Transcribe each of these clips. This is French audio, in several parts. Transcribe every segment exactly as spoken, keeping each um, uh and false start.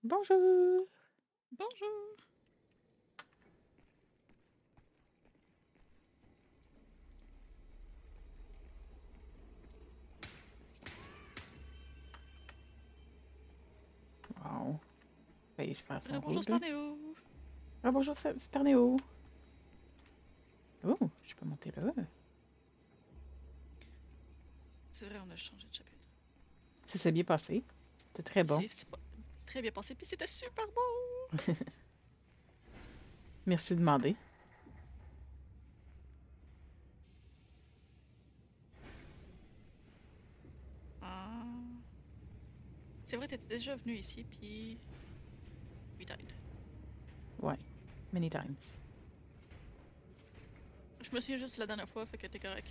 Bonjour! Bonjour! Wow. Failli faire son Euh, bonjour, rôle, là. Sparnéo! Ah, bonjour, Sa- Super Néo! Oh, je peux monter là. C'est vrai, on a changé de chapitre. Ça s'est bien passé. C'était très bon. C'est c'est pas très bien passé, puis c'était super beau! Merci de demander. Ah. C'est vrai, t'étais déjà venu ici, puis... We died. Ouais. Many times. Je me souviens juste de la dernière fois, fait que t'es correct.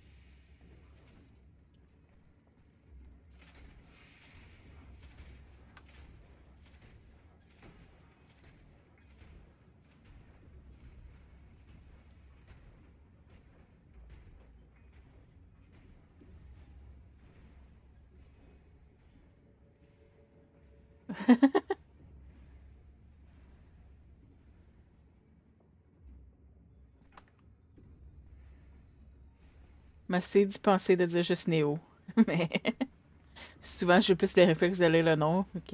M'assez d'y penser de dire juste Néo. Mais souvent, j'ai plus les réflexes de lire le nom. Ok.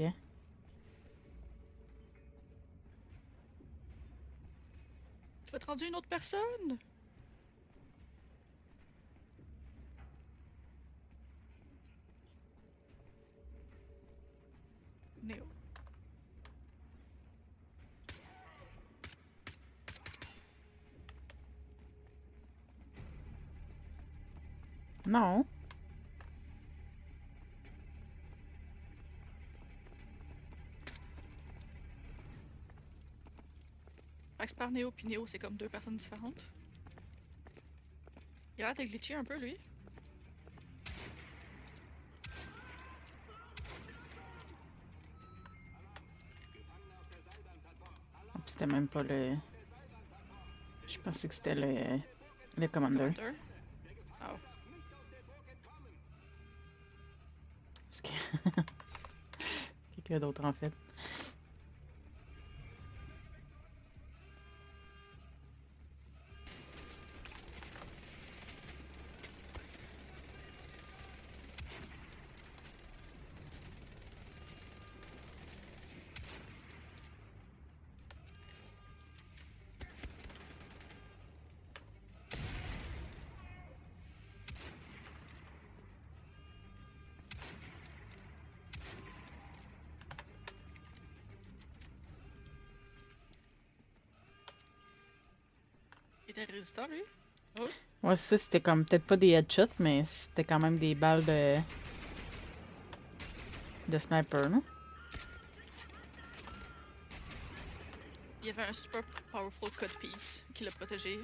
Tu vas te rendre une autre personne? Néo. Non. Fait que Sparnéo puis Néo, c'est comme deux personnes différentes. Il a l'air de glitcher un peu, lui. Oh, puis c'était même pas le... Je pensais que c'était le... Le commander. Commander. Oh. Parce que... Quelqu'un d'autre, en fait. Il était résistant, lui? Oh. Ouais, ça, c'était comme peut-être pas des headshots, mais c'était quand même des balles de... de sniper, là. Il y avait un super powerful code piece qui l'a protégé.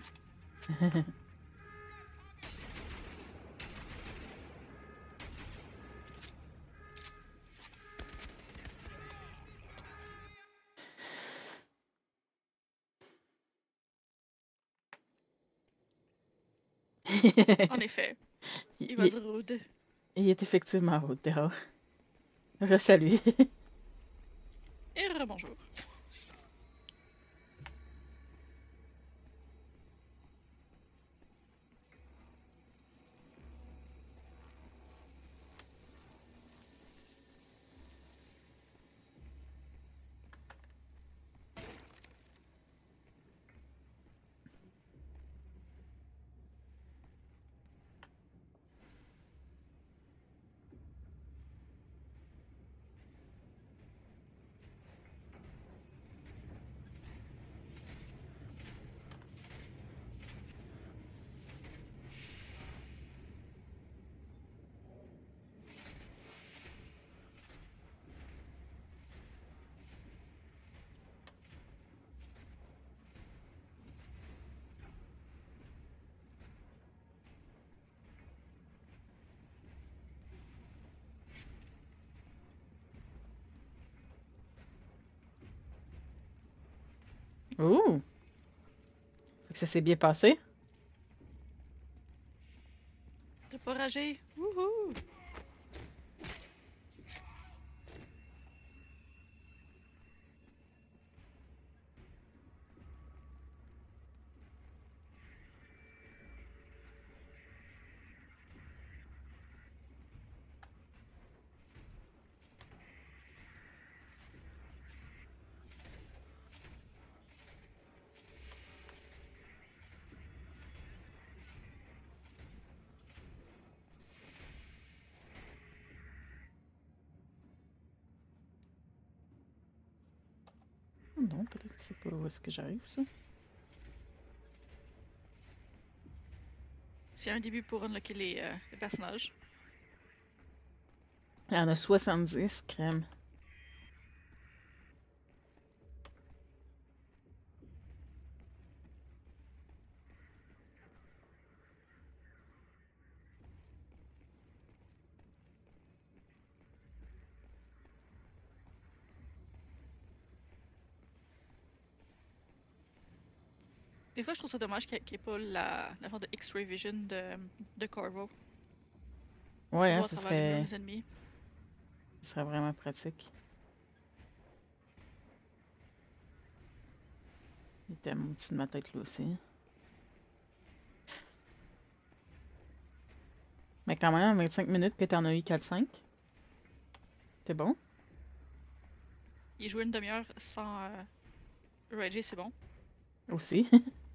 En effet, il, il va il- se rude. il est effectivement haut dehors. Resalut. Et rebonjour. Ouh! Fait que ça s'est bien passé. T'as pas ragé? Wouhou! Non, peut-être que c'est pas où est-ce que j'arrive, ça. C'est un début pour unlocker les, euh, les personnages. Il y en a soixante-dix, crème. Des fois, je trouve ça dommage qu'il n'y ait pas la, la genre de X-ray vision de, de Corvo. Ouais, On hein, voit à ça travers les murs serait... les ennemis. ça serait vraiment pratique. Il était au-dessus de ma tête, là aussi. Mais quand même, en vingt-cinq minutes que t'en as eu quatre cinq. T'es bon? Il joue une demi-heure sans euh, rager, c'est bon. Aussi.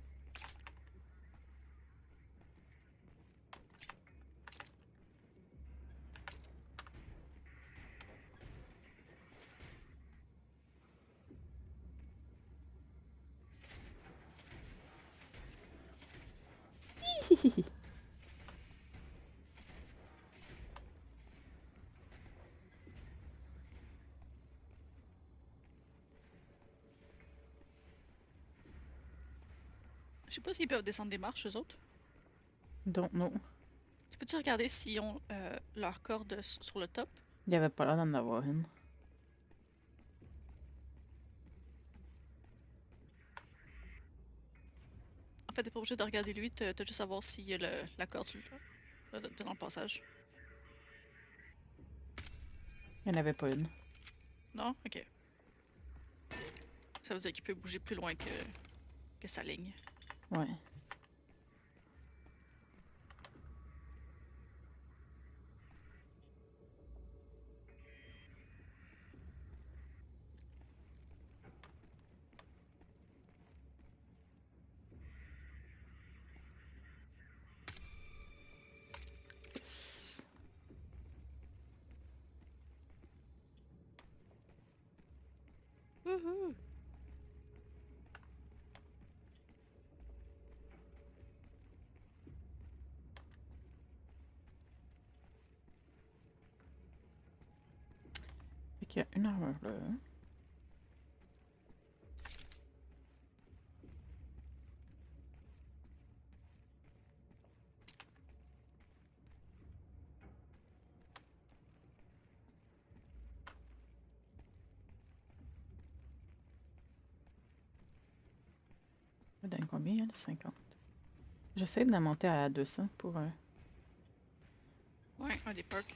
Je sais pas s'ils peuvent descendre des marches, eux autres. Donc, non. Tu peux-tu regarder s'ils ont euh, leur corde s- sur le top? Il y avait pas l'air d'en avoir une. En fait, t'es pas obligé de regarder lui, t'as t'as juste à voir s'il y a le- la corde sur le, le- dans le passage. Il n'y en avait pas une. Non? Ok. Ça veut dire qu'il peut bouger plus loin que, que sa ligne. Ouais. Yes. Wouhou! Fait qu'il y a une armure là. Elle donne combien, elle? cinquante. J'essaie de la monter à deux cents pour... Euh... Ouais, un des perks.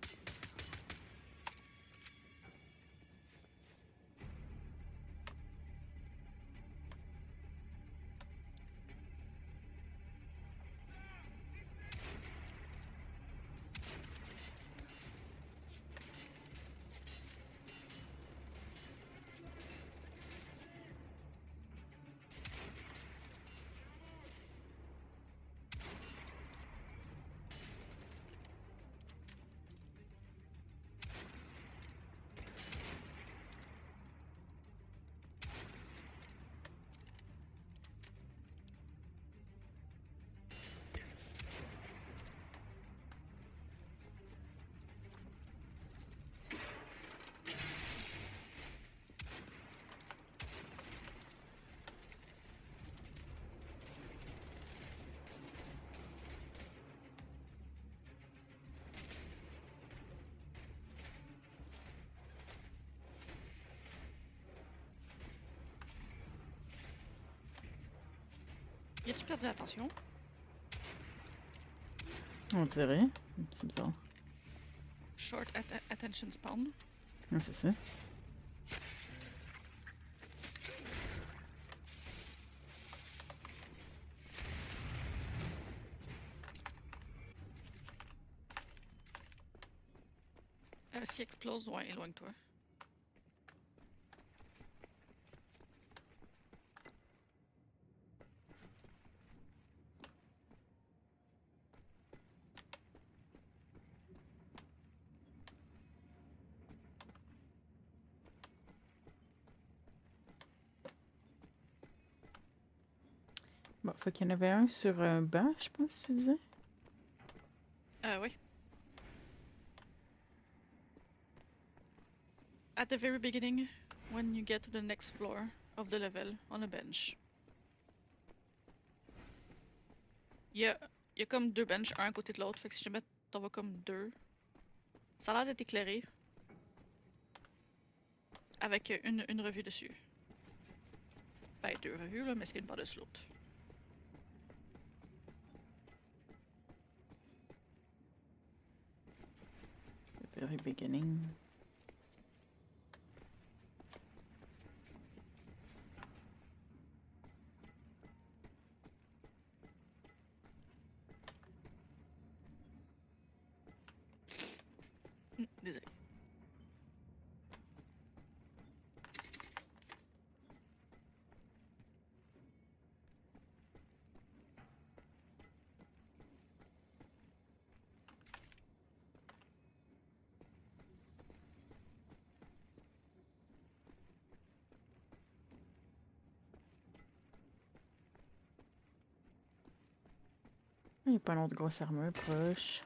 Y a-tu perdu l'attention? On dirait. C'est bizarre. Short at attention span. Ah, c'est ça. Euh, S'il explose, ouais, éloigne-toi. Bon, fait qu'il y en avait un sur un banc, je pense que tu disais. Euh, oui. At the very beginning, when you get to the next floor of the level, on a bench. Il y a, il y a comme deux benches, un à côté de l'autre, fait que si jamais t'en vas comme deux, ça a l'air d'être éclairé. Avec une, une revue dessus. Ben, deux revues, là, mais c'est une par-dessus l'autre. The very beginning. Hum, désolé. Il n'y a pas une autre grosse armure proche.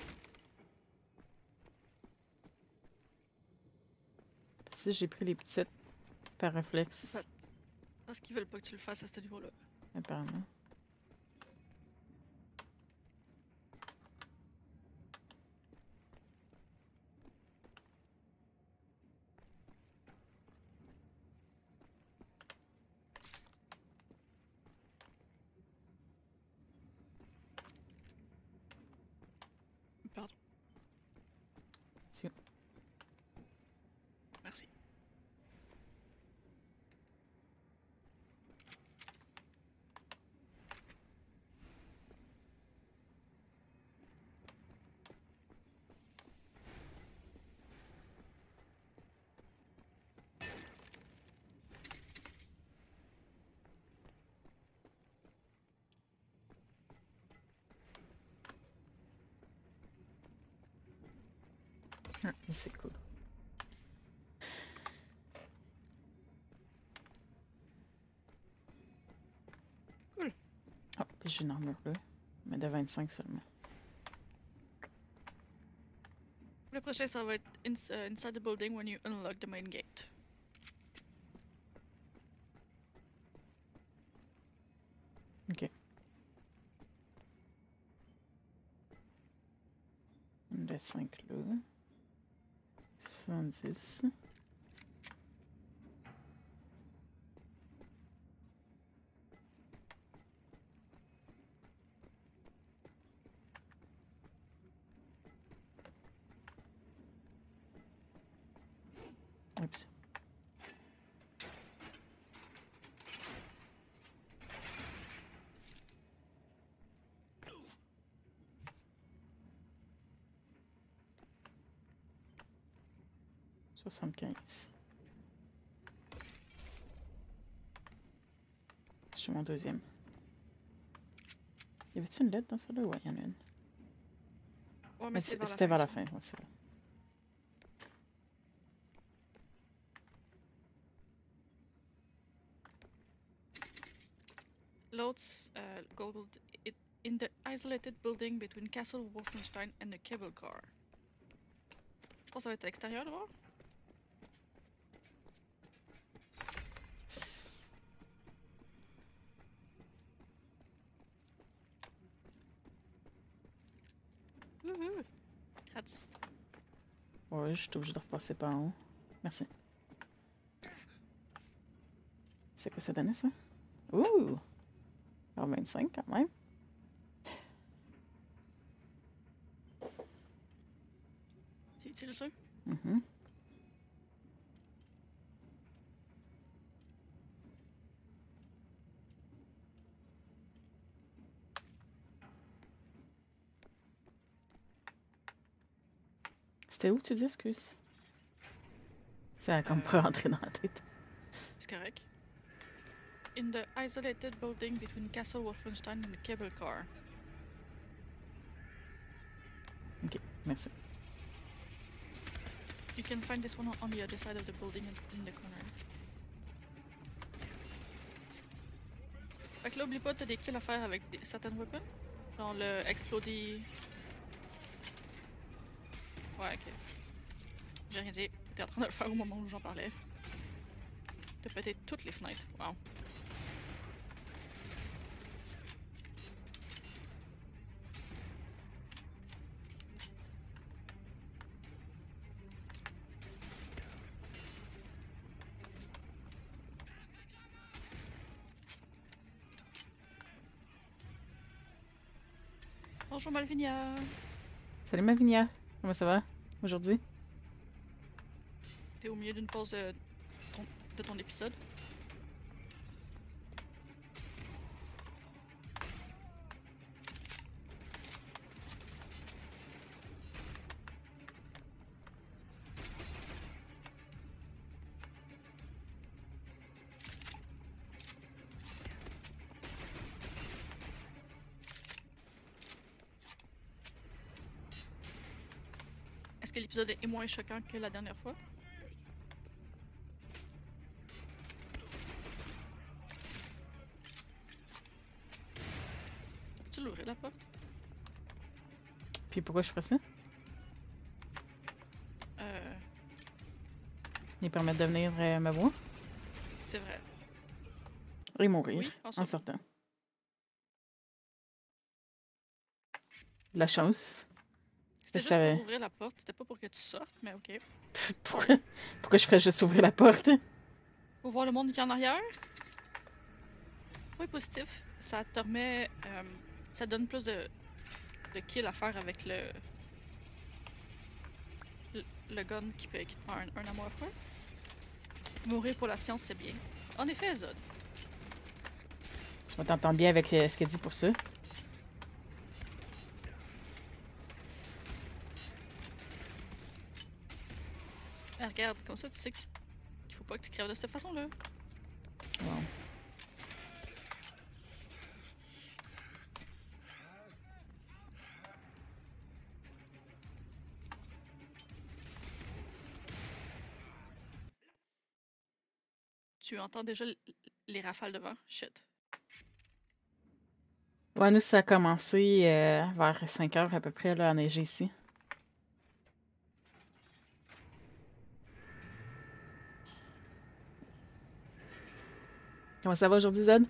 Si j'ai pris les petites par réflexe. Parce, parce qu'ils veulent pas que tu le fasses à ce niveau-là. Apparemment. Pardon. Si. Merci. Ah, c'est cool. Cool. Ah, puis j'ai une armure là. Mais de vingt-cinq seulement. Le prochain, ça va être ins uh, inside the building when you unlock the main gate. Ok. De cinq là. soixante-dix. Oups. soixante-quinze. J'ai mon deuxième. Y avait-tu une lettre dans ça là? Ouais, il y en a une. Ouais, mais Mais c'était vers, c'était vers la ça. fin, ouais, c'est vrai. Loads uh, gold it, in the isolated building between Castle Wolfenstein and the cable car. Je pense que ça va être à l'extérieur, là-bas. Wouhou! Grats. Ouais, je suis obligée de repasser par en haut. Merci. C'est quoi ça donnait, ça? Ouh! Alors vingt-cinq quand même. C'est utile, ça? Mm-hmm. C'était où, tu dis, excuse? Ça a comme Euh. pas rentré dans la tête. C'est correct. In the isolated building between Castle Wolfenstein and the cable car. Ok, merci. You can find this one on the other side of the building in, in the corner. Fait Fait que là, oublie pas, t'as des kills à faire avec des, certaines weapons. Genre le Explodey. Ouais, ok. J'ai rien dit. T'étais en train de le faire au moment où j'en parlais. T'as pété toutes les fenêtres. Wow. Bonjour Malvinia. Salut Mavinia, comment ça va aujourd'hui? T'es au milieu d'une pause de ton, de ton épisode. Est-ce que l'épisode est moins choquant que la dernière fois? Peux-tu l'ouvrir la porte? Puis pourquoi je ferais ça? Euh, Il permet de venir euh, me voir c'est vrai. et mourir Oui, en en sortant. sortant. De la chance. C'était juste Ça- pour ouvrir la porte, c'était pas pour que tu sortes, mais ok. Pourquoi, pourquoi je ferais juste ouvrir la porte? Pour voir le monde qui est en arrière. Oui, positif. Ça te remet. euh, ça donne plus de, de kills à faire avec le. Le, le gun qui, peut, qui te prend un, un amour à fois. Mourir pour la science, c'est bien. En effet, Zod. Tu vas t'entendre bien avec euh, ce qu'elle dit pour ça. Ah, regarde, comme ça, tu sais que tu- qu'il faut pas que tu crèves de cette façon-là. Wow. Tu entends déjà l- les rafales de vent. Shit. Ouais, nous, ça a commencé euh, vers cinq heures à peu près là, à neiger ici. Comment ça va aujourd'hui, Zod?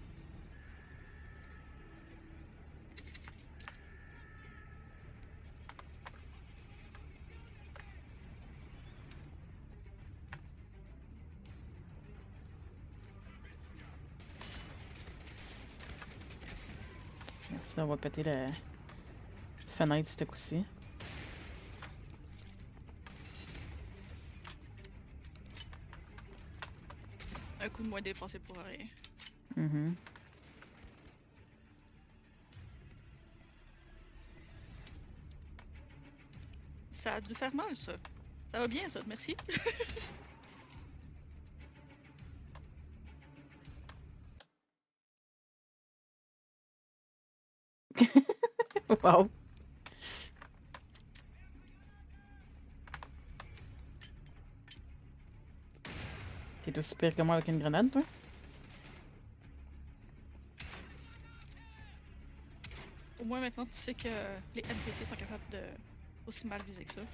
Merci, on va péter la fenêtre ce coup-ci. Un coup de moins dépensé pour rien. Mhm. Ça a dû faire mal, ça. Ça va bien, Zod, merci. Wow. T'es aussi pire que moi avec une grenade, toi? Au moins, maintenant, tu sais que les N P C sont capables de aussi mal viser que ça.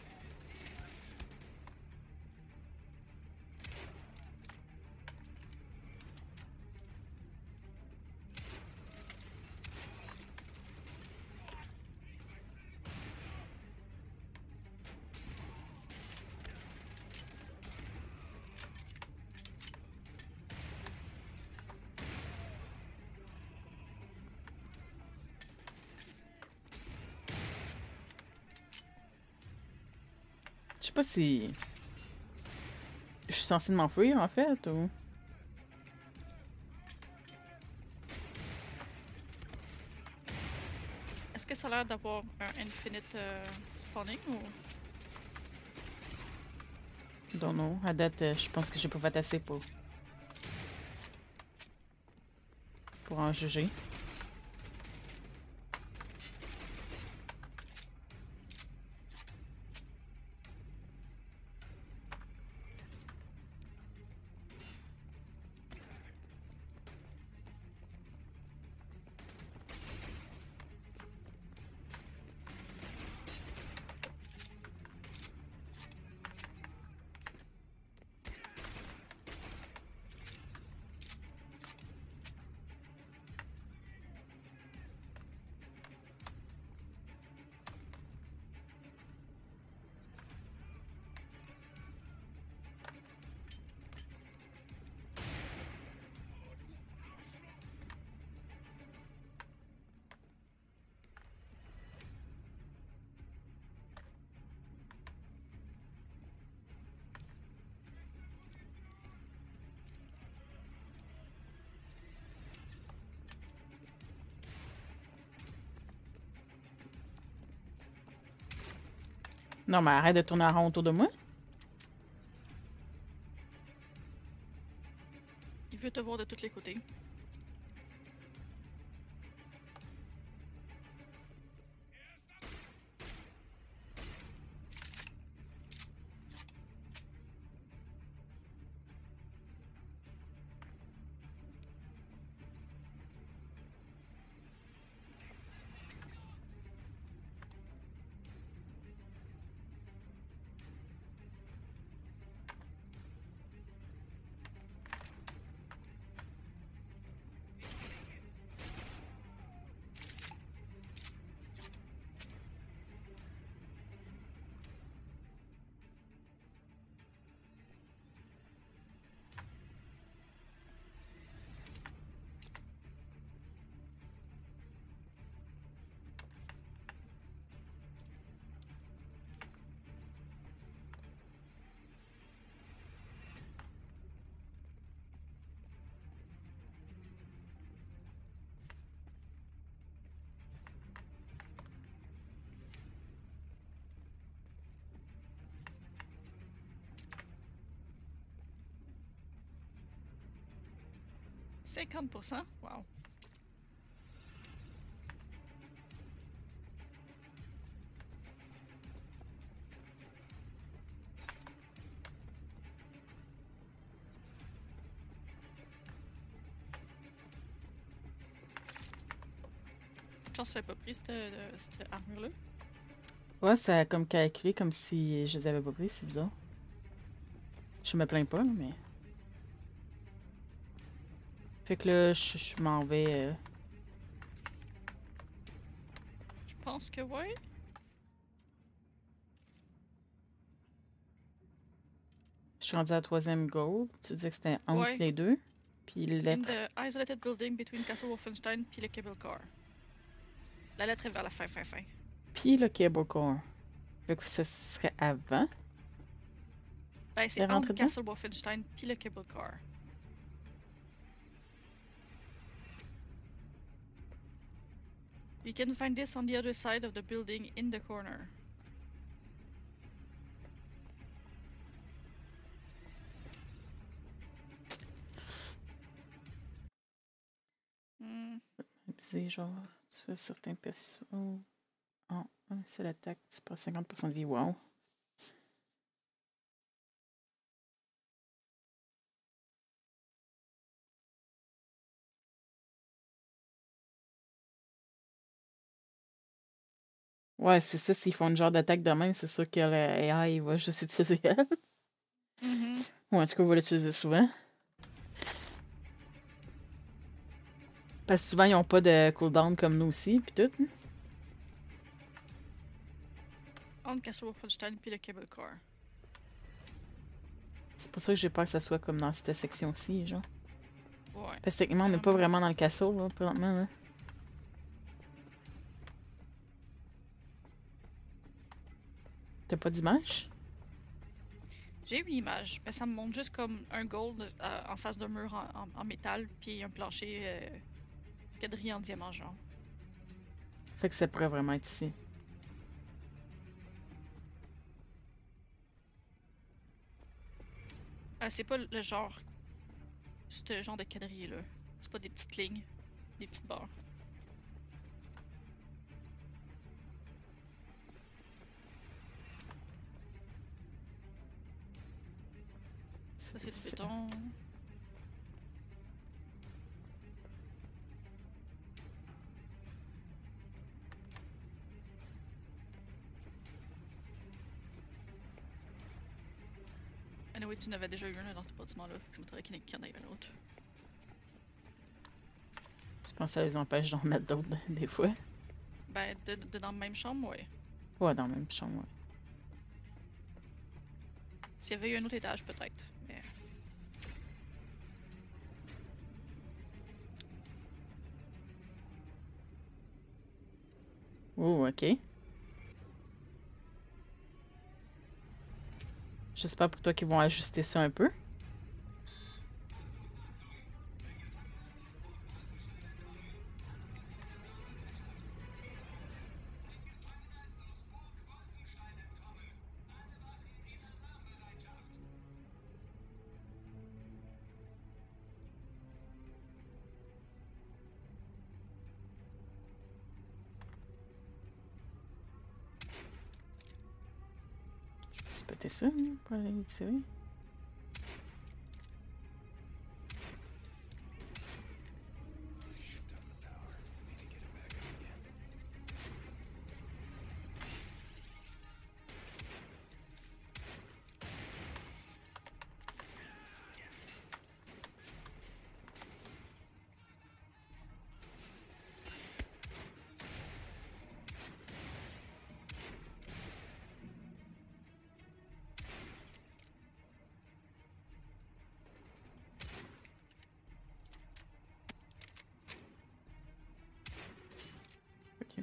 Je sais pas si... Je suis censée de m'enfuir, en fait, ou... Est-ce que ça a l'air d'avoir un infinite euh, spawning ou. Don't know. À date, euh, je pense que j'ai pas fait assez pour... pour en juger. Non, mais arrête de tourner en rond autour de moi. Il veut te voir de tous les côtés. cinquante pour cent? Wow. Chance, tu pas pris cette, euh, cette armure-là? Ouais, ça a comme calculé comme si je les avais pas pris, c'est bizarre. Je me plains pas, là, mais. Fait que là, je, je m'en vais. euh, Je pense que oui. Je suis rendue à la troisième gold. Tu dis que c'était entre Ouais. les deux. Puis In lettre. the isolated building between Castle Wolfenstein puis le cable car. La lettre est vers la fin, fin, fin. Puis le cable core. Fait que ça serait avant. Ben, c'est T'es entre rentré dedans? Castle Wolfenstein puis le cable car. You can find this on the other side of the building in the corner. Hmm. C'est genre, tu as certains persos. En un seul attaque, tu perds cinquante pour cent de vie. Wow. Ouais, c'est ça. S'ils font une genre d'attaque de même, c'est sûr que l'A I va juste utiliser elle. Mhm. Ou en tout cas, va l'utiliser souvent. Parce que souvent, ils ont pas de cooldown comme nous aussi, puis tout. hein. Entre Castle Wolfenstein puis le cable car. C'est pour ça que j'ai peur que ça soit comme dans cette section-ci, genre. Ouais. Parce que techniquement, on n'est pas Um, vraiment dans le castle, là, présentement, là. T'as pas d'image? J'ai une image, mais ça me montre juste comme un gold euh, en face d'un mur en, en- en métal, puis un plancher euh, quadrillé en diamant, genre. Fait que ça pourrait vraiment être ici. Euh, c'est pas le genre. Ce genre de quadrillé-là. C'est pas des petites lignes, des petites barres. Ça, c'est du ça. béton. Anyway, tu n'avais déjà eu un dans ce bâtiment-là, fait que ça m'étonnerait qu'il y en ait un autre. Je pense que ça les empêche d'en mettre d'autres, des fois. Ben, de, de dans la même chambre, ouais. Ouais, dans la même chambre, ouais. S'il y avait eu un autre étage, peut-être. Mais. Oh, ok. J'espère pour toi qu'ils vont ajuster ça un peu. Peut-être ça, hein, pour aller les tuer. Ok.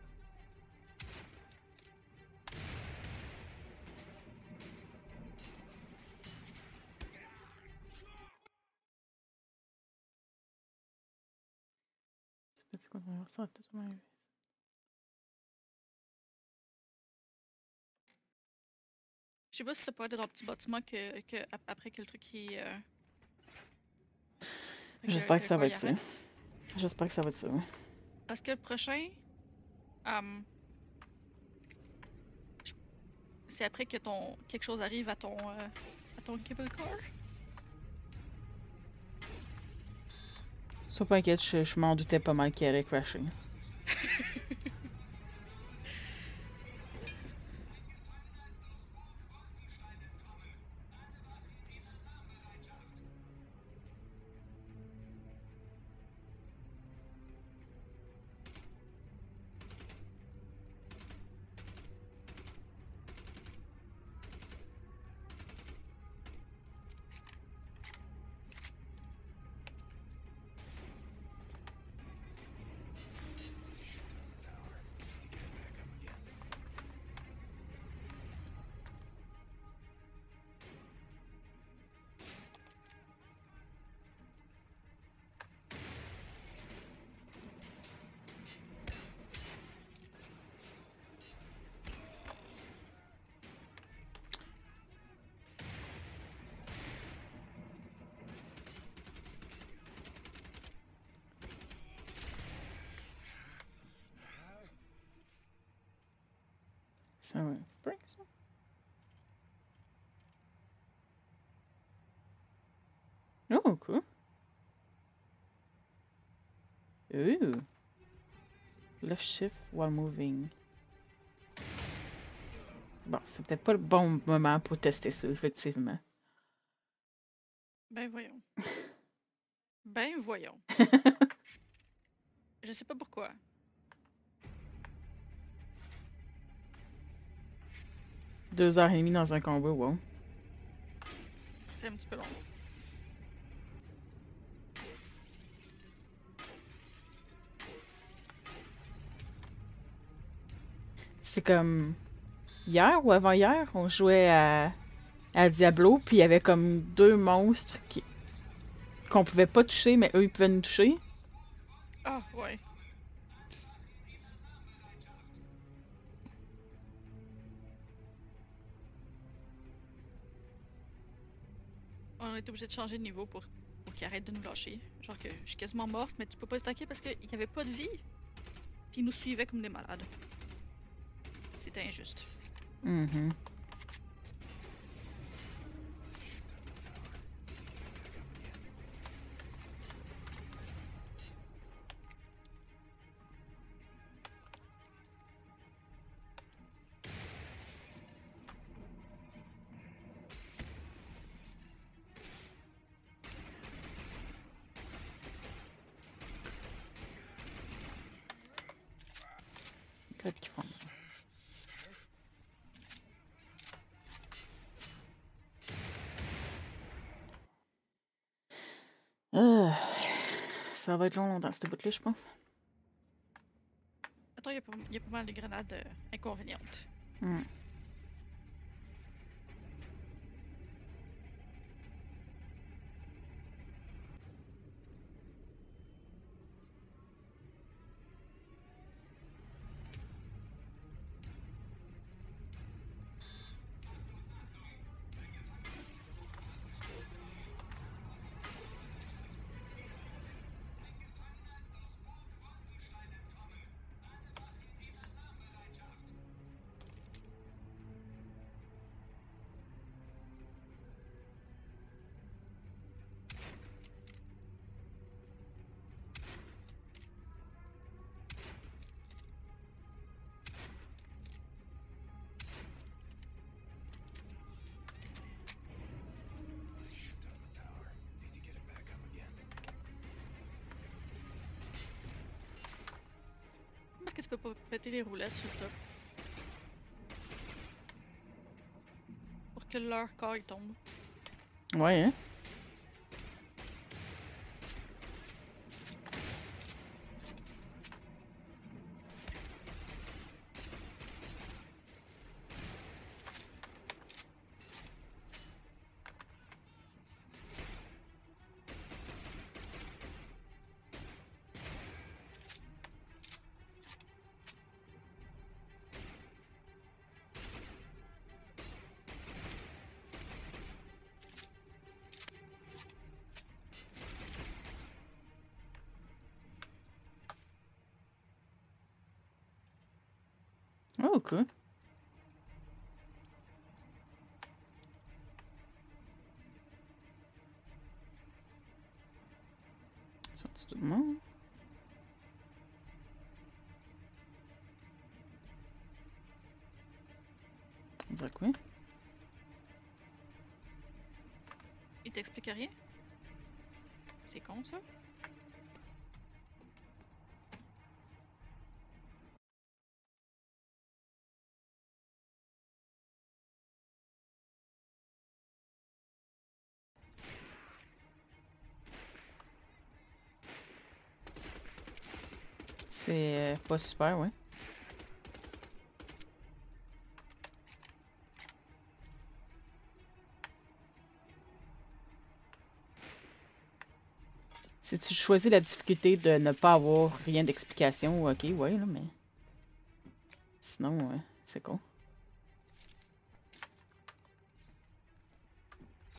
C'est pas quoi on va faire ça tout le monde. Je sais pas si ça peut être dans le petit bâtiment que, que ap- après que le truc qui. Euh, que, J'espère que que ça va quoi, être il ça. arrête. J'espère que ça va être ça. Parce que le prochain. hum, je- c'est après que ton quelque chose arrive à ton. euh, à ton cable car. Sois pas inquiète, je, je m'en doutais pas mal qu'il allait crasher. Ça va. Break ça. Oh, cool. Ooh. Left shift while moving. Bon, c'est peut-être pas le bon moment pour tester ça, effectivement. Ben voyons. Ben voyons. Je sais pas pourquoi. Deux heures et demie dans un combat, wow. C'est un petit peu long. C'est comme hier ou avant-hier, on jouait à, à Diablo, puis il y avait comme deux monstres qui qu'on pouvait pas toucher, mais eux, ils pouvaient nous toucher. Ah, ouais. On est obligé de changer de niveau pour, pour qu'il arrête de nous lâcher. Genre que je suis quasiment morte, mais tu peux pas stacker parce qu'il y avait pas de vie. Puis ils nous suivaient comme des malades. C'était injuste. Mhm. Qu'est-ce qu'ils font? Euh, ça va être long dans cette bout-là, je pense. Attends, il y, a pas- il y a pas mal de grenades euh, inconvénientes. Hmm. tu peux pas péter les roulettes sur le top. Pour que leur corps il tombe. Ouais, hein? Oh, cool. Sorti tout le monde. On dirait que oui. Il t'explique rien? C'est con ça? C'est euh, pas super, ouais. Si tu choisis la difficulté de ne pas avoir rien d'explication, ok, ouais, là, mais... Sinon, ouais, c'est con.